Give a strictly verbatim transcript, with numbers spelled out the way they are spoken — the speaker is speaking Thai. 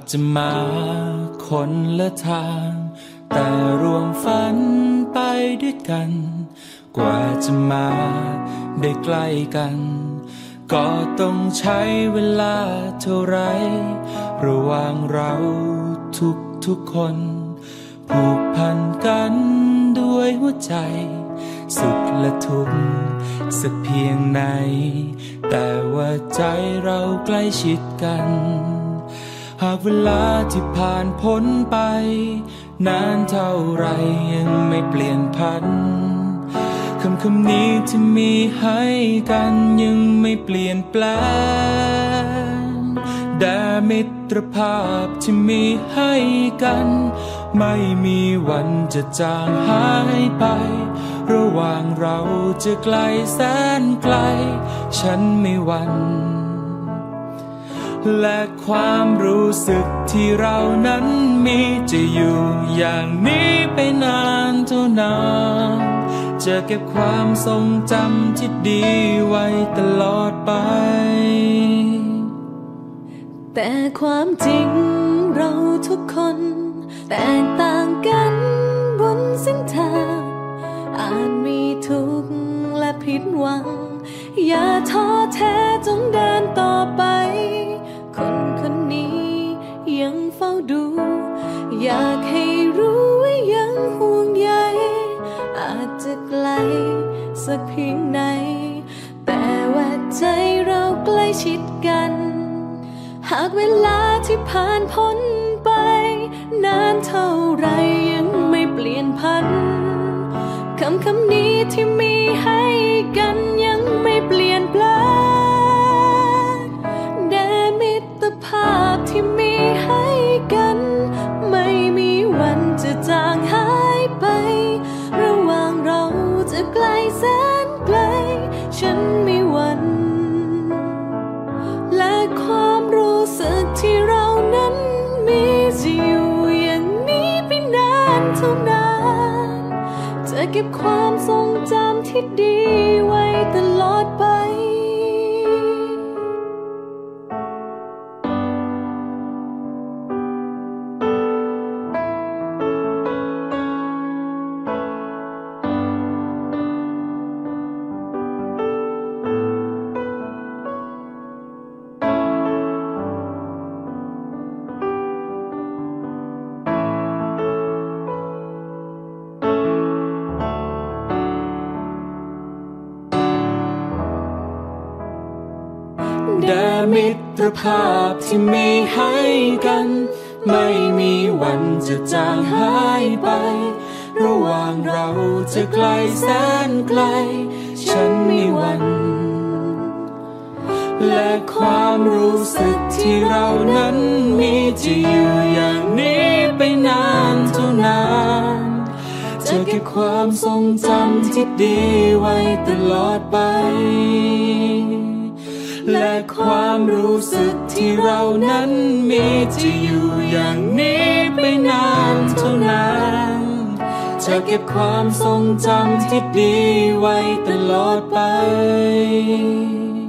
จะมาคนละทางแต่รวมฝันไปด้วยกันกว่าจะมาได้ใกล้กันก็ต้องใช้เวลาเท่าไรระหว่างเราทุกทุกคนผูกพันกันด้วยหัวใจสุขและทุกข์สักเพียงไหนแต่ว่าใจเราใกล้ชิดกันหากเวลาที่ผ่านพ้นไปนานเท่าไรยังไม่เปลี่ยนพันคำคำนี้ที่มีให้กันยังไม่เปลี่ยนแปลงแต่มิตรภาพที่มีให้กันไม่มีวันจะจางหายไประหว่างเราจะไกลแสนไกลฉันไม่หวั่นและความรู้สึกที่เรานั้นมีจะอยู่อย่างนี้ไปนานเท่านานจะเก็บความทรงจำที่ดีไว้ตลอดไปแต่ความจริงเราทุกคนแตกต่างกันบนเส้นทางอาจมีทุกข์และผิดหวังอย่าท้อแท้จงเดินต่อไปคนคนนี้ยังเฝ้าดูอยากให้รู้ว่ายังห่วงใยอาจจะไกลสักเพียงไหนแต่ว่าใจเราใกล้ชิดกันหากเวลาที่ผ่านพ้นไปนานเท่าไรยังไม่เปลี่ยนพันคำคำนี้ที่มีให้กันยังไม่เปลี่ยนแปลงแด่มิตรภาพที่มีให้กันไม่มีวันจะจางหายไประหว่างเราจะไกลแสนไกลฉันไม่หวั่นและความรู้สึกที่เรานั้นมีจะอยู่อย่างนี้ไปนานเท่านานจะเก็บความทรงจำที่ดีไว้ตลอดไปแต่มิตรภาพที่มีให้กันไม่มีวันจะจางหายไประหว่างเราจะไกลแสนไกลฉันไม่หวั่นและความรู้สึกที่เรานั้นมีจะอยู่อย่างนี้ไปนานเท่านานจะเก็บความทรงจำที่ดีไว้ตลอดไปและความรู้สึกที่เรานั้นมีจะอยู่อย่างนี้ไปนานเท่านานจะเก็บความทรงจำที่ดีไว้ตลอดไป